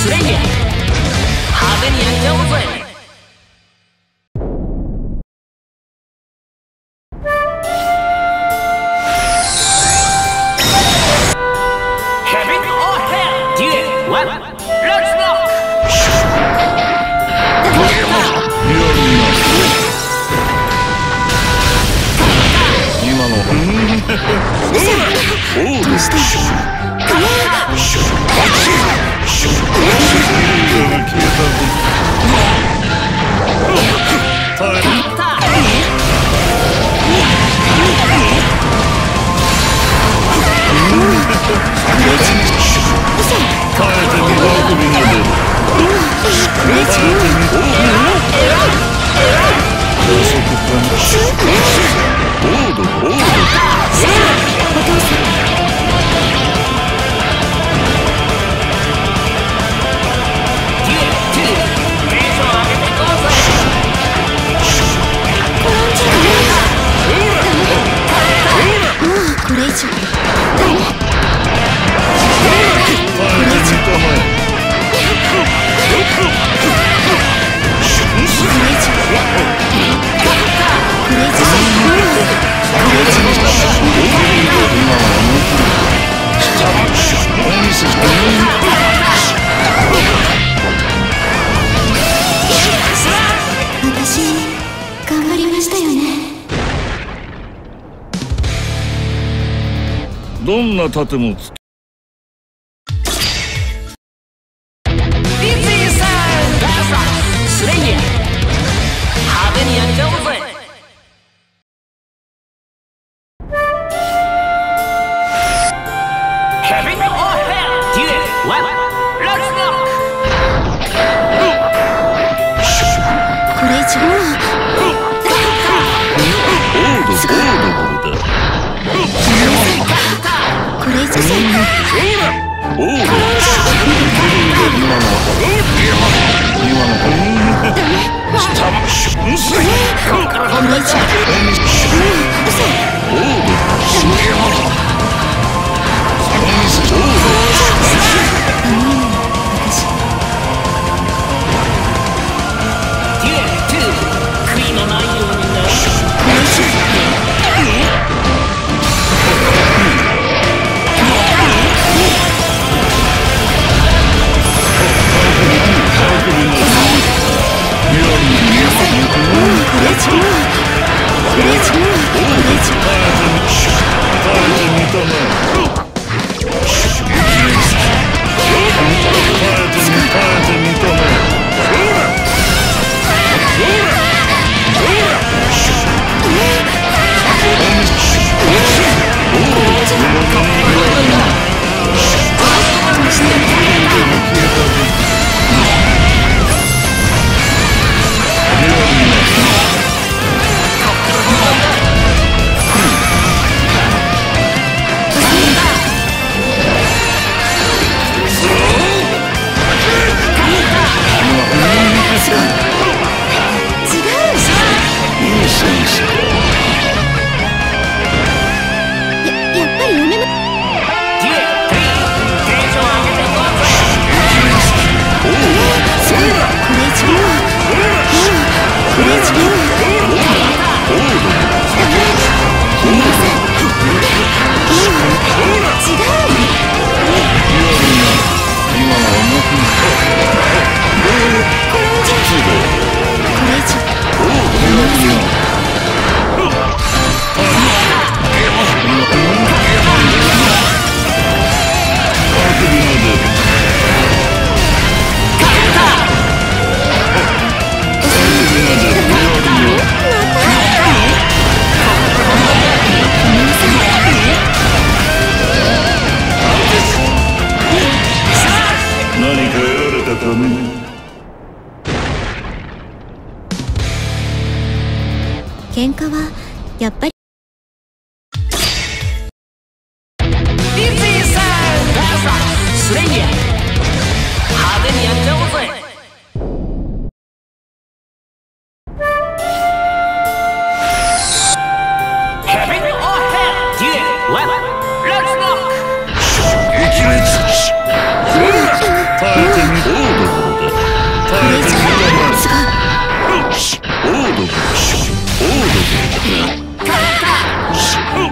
スレイヤー派手にやっちゃおうぜ。 どんな盾もつスレイヤー派手にやっちゃおうぜ。 喧嘩はやっぱりスレイヤー派手にやっちゃおうぜ。 耐えてみろ。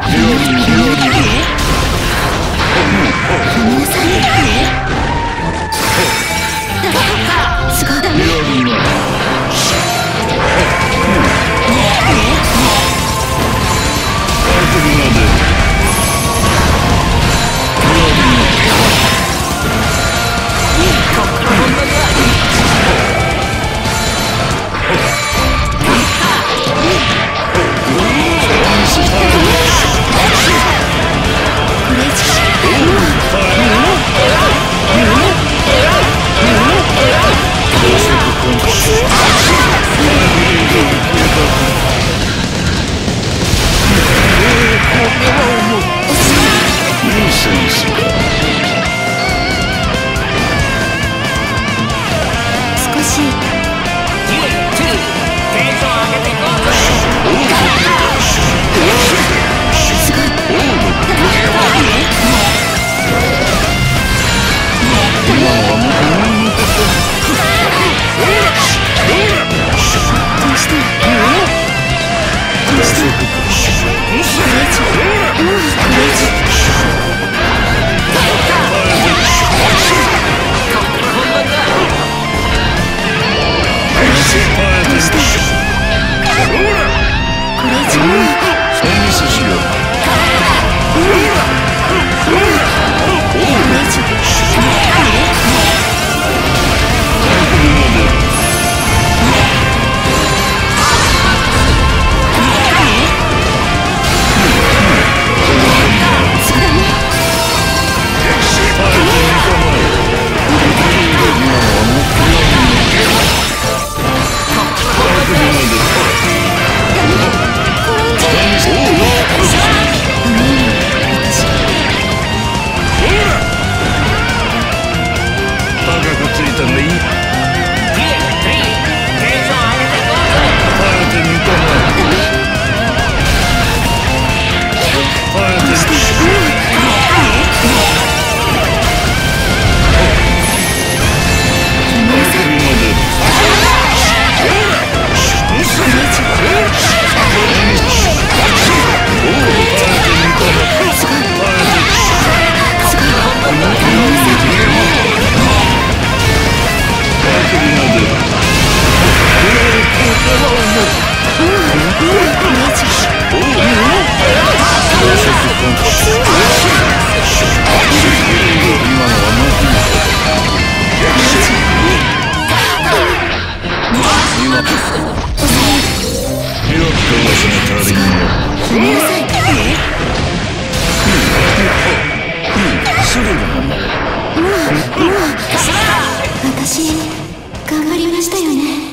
私頑張りましたよね。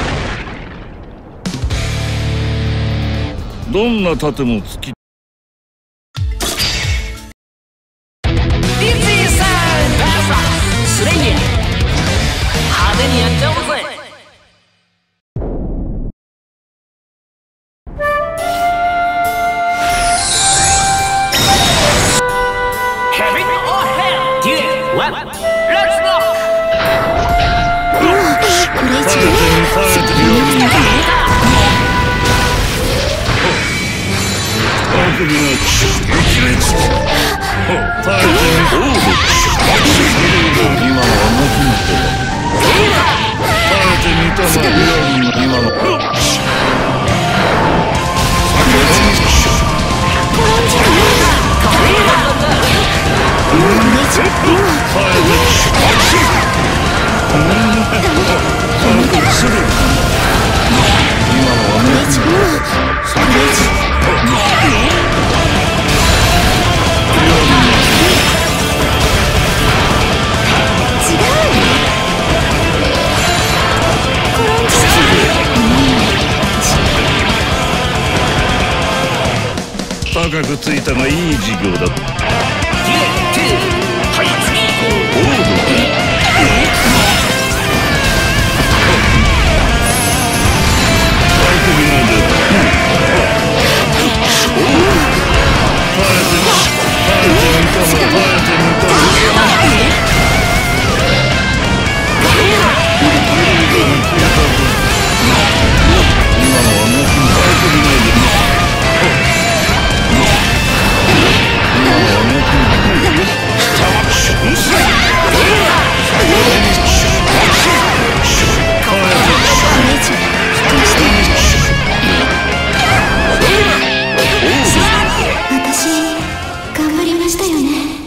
どんな盾も突きスレイヤー派手にやっちゃおうぜ。 高くついたがいい授業だ。 ましたよね。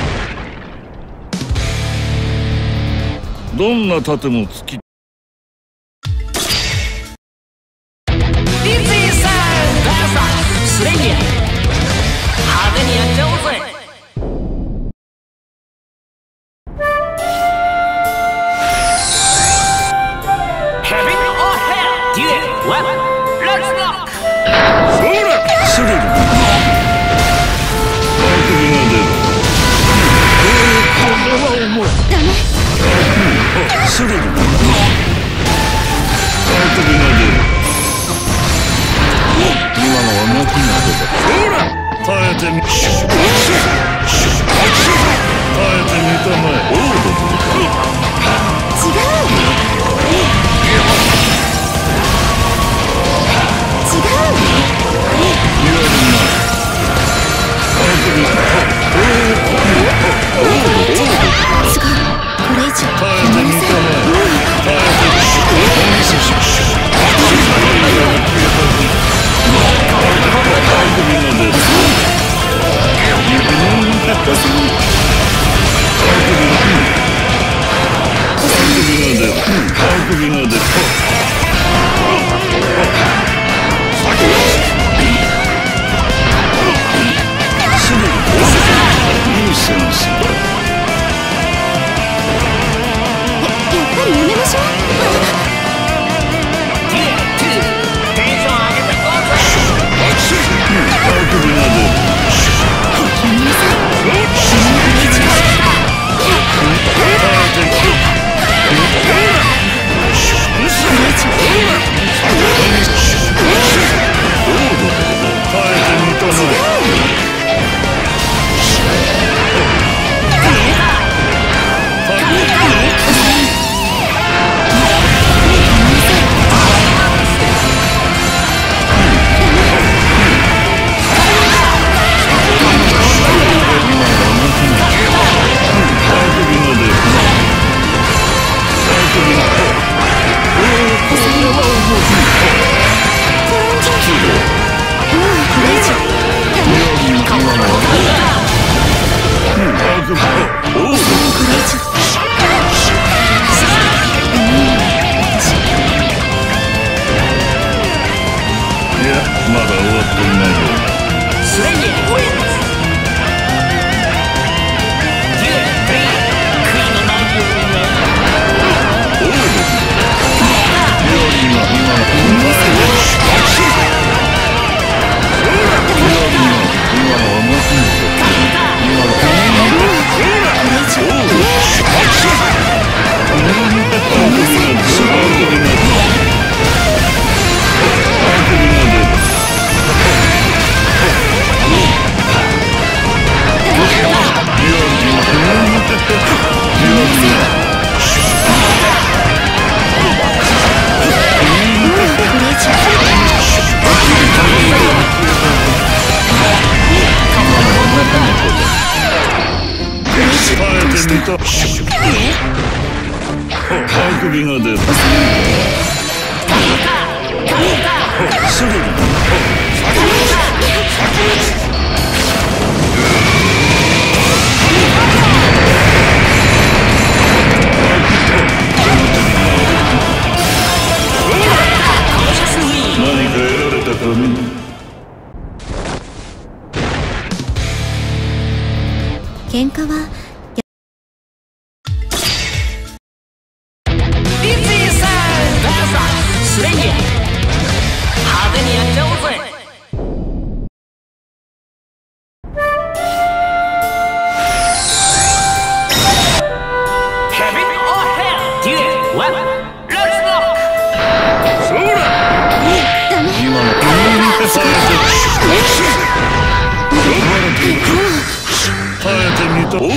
どんな盾も突きスレイヤー派手にやっちゃおうぜ。ヘビーオーヘアデュエルワンレッツロック。 そらスリルあくびが出る。これは重い。 ダメ。 スリルあくびが出る。今のは泣きが出た。ほら耐えてみ耐えてみたまえ。オードブルか。 違う。 言われるな。あくびオード違う。これ以上耐えてみたまえ。耐えてみお見せしましょう。あくびが出る。すぐに何か得られたかね。 喧嘩はスレイヤー派手にやっちゃおうぜ。ヘビーオーヘアデュエルワンレッツロック。 そら今の耐えてみた。オード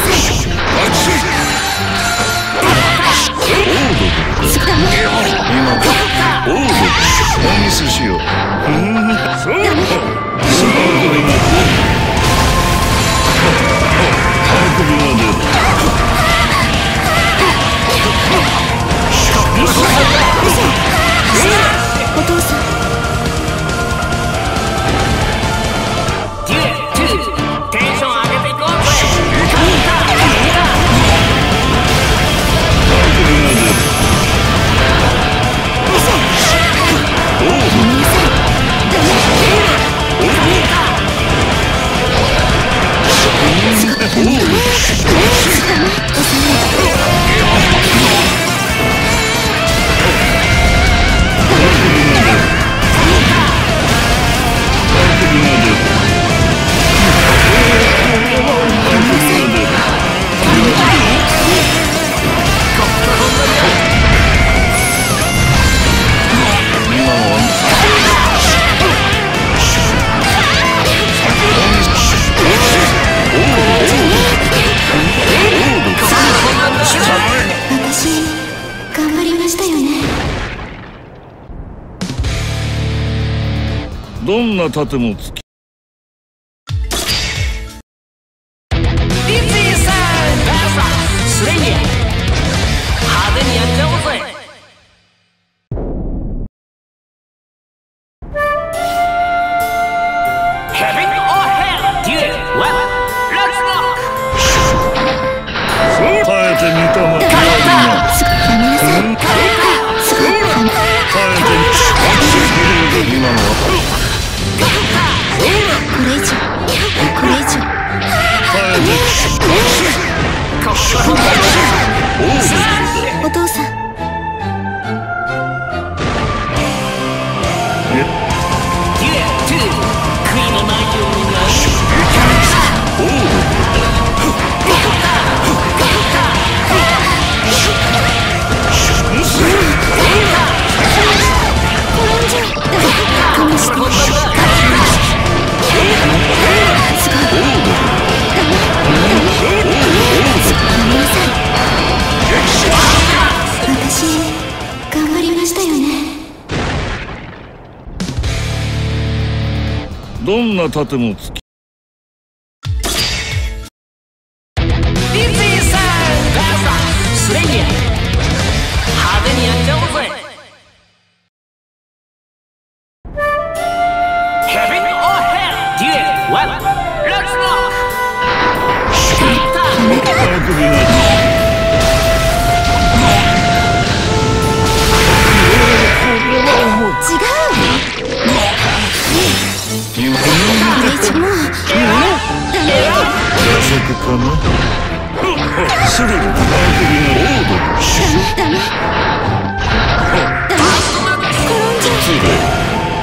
お見せしよう。そうだね。すごいな。あくびが出る。 お父さん。 デュエル2テンション上げてんな盾もつきスレイヤー派手にやっちゃおうぜ。Heaven or hell, duel, well, let's rock. 耐えてみたまえ。 やめなさい。 今のはこれ以上耐えてお父さん。 デュエル2、悔いのないようにな。 私頑張りましたよね。 どんな盾もつきスレイヤー派手にやっちゃおうぜ。Heaven or hell, duel, well, let's rock. あくびなかなスリルあくびのオードダメ転んじゃう。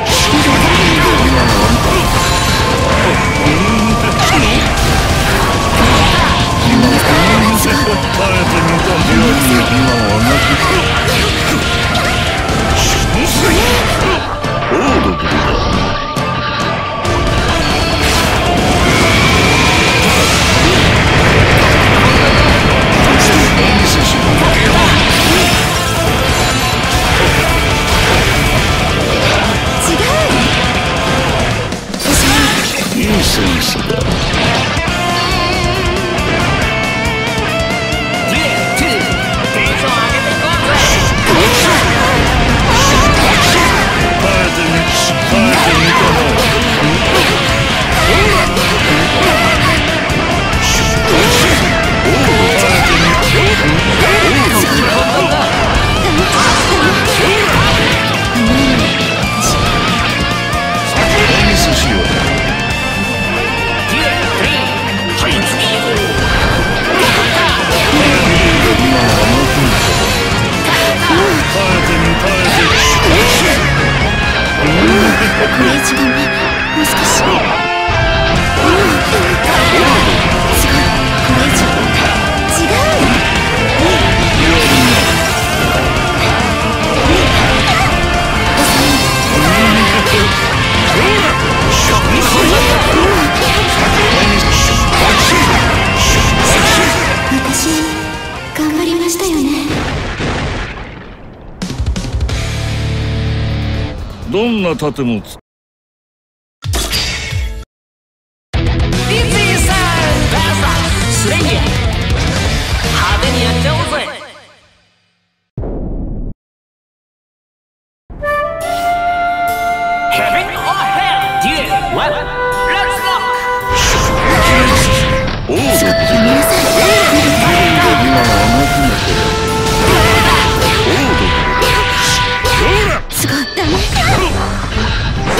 どんな盾もつスレイヤー派手にやっちゃおうぜ。Heaven or hell, duel, well, let's rock. オード今のはなくなってすごいダメ。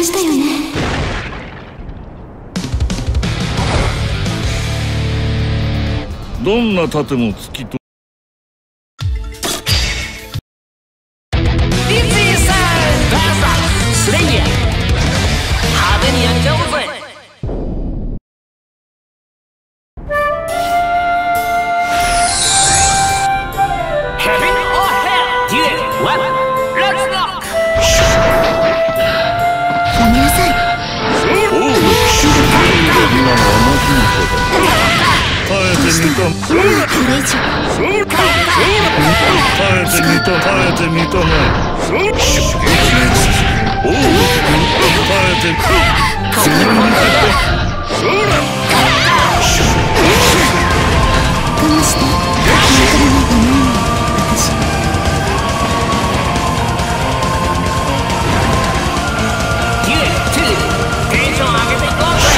したよね。 どんな盾も突きとスレイヤー派手にやっちゃおうぜ。 ごめんなさい。 耐えてみたこれ以上耐えてみたまおお耐えて我慢して。わからないと思うの私。 テンション上げていこうぜ。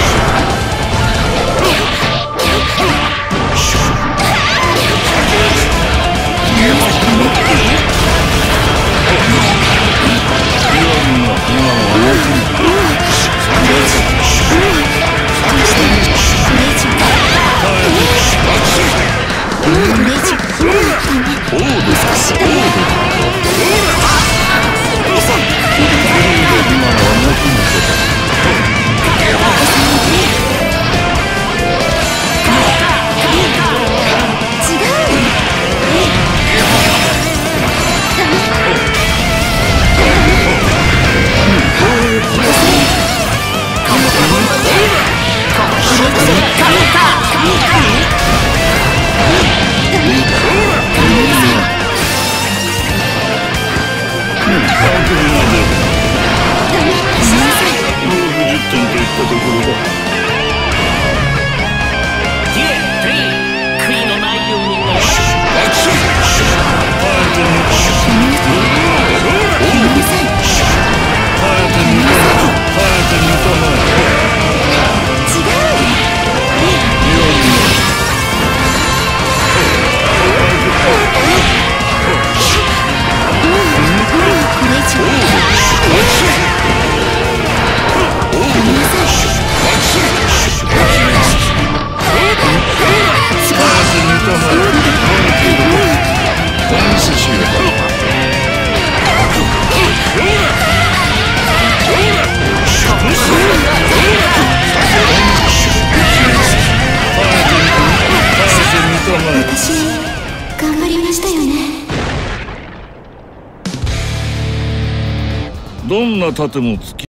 私頑張りましたよね。 どんな盾も突き